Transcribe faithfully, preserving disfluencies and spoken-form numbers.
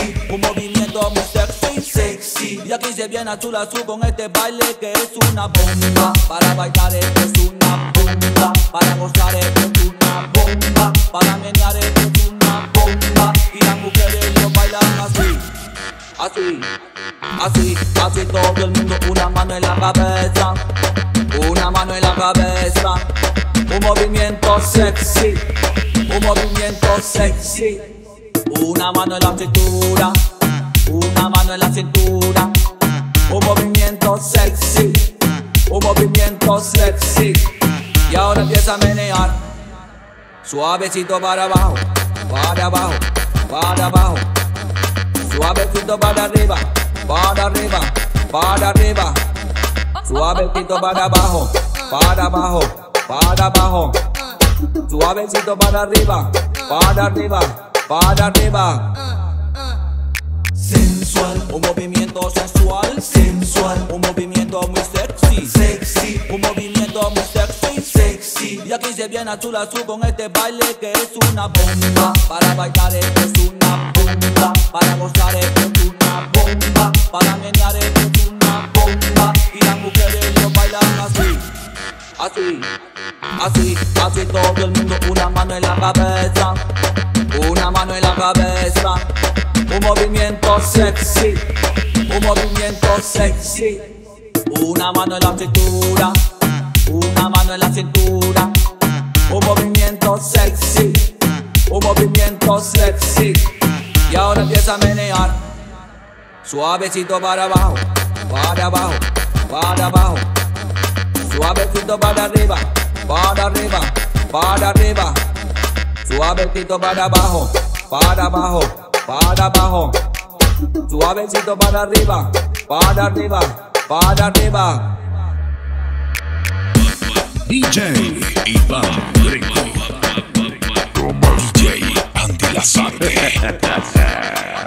sexy, un movimiento muy sexy, sexy. Y aquí se viene azul azul con este baile que es una bomba. Para bailar esto es una bomba, para gozar esto es una bomba, para menear esto es una bomba. Y las mujeres lo bailan así, así, así, así todo el mundo. Una mano en la cabeza, una mano en la cabeza. Un movimiento sexy, un movimiento sexy. Una mano en la cintura, una mano en la cintura. Un movimiento sexy, un movimiento sexy. Y ahora empieza a menear, suavecito para abajo, para abajo, para abajo. Suavecito para arriba, para arriba, para arriba. Suavecito para abajo, para abajo, para abajo. Suavecito para arriba, para arriba, para arriba. Sensual, un movimiento sensual, sensual. Un movimiento muy sexy, sexy. Un movimiento muy sexy, sexy. Y aquí se viene azul azul con este baile que es una bomba. Para bailar esto es una bomba, para gozar esto es una bomba, para menear esto es una bomba. Y las mujeres lo bailan así, así, así, así todo el mundo. Una mano en la cabeza, una mano en la cabeza. Un movimiento sexy, un movimiento sexy. Una mano en la cintura, una mano en la cintura. Un movimiento sexy, un movimiento sexy. Y ahora empieza a menear, suavecito para abajo, para abajo, para abajo. Suavecito para arriba, para arriba, para arriba. Suavecito para abajo, para abajo, para abajo. Suavecito para arriba, para arriba, para arriba. D J Iván Greco, D J Andy Lazarte.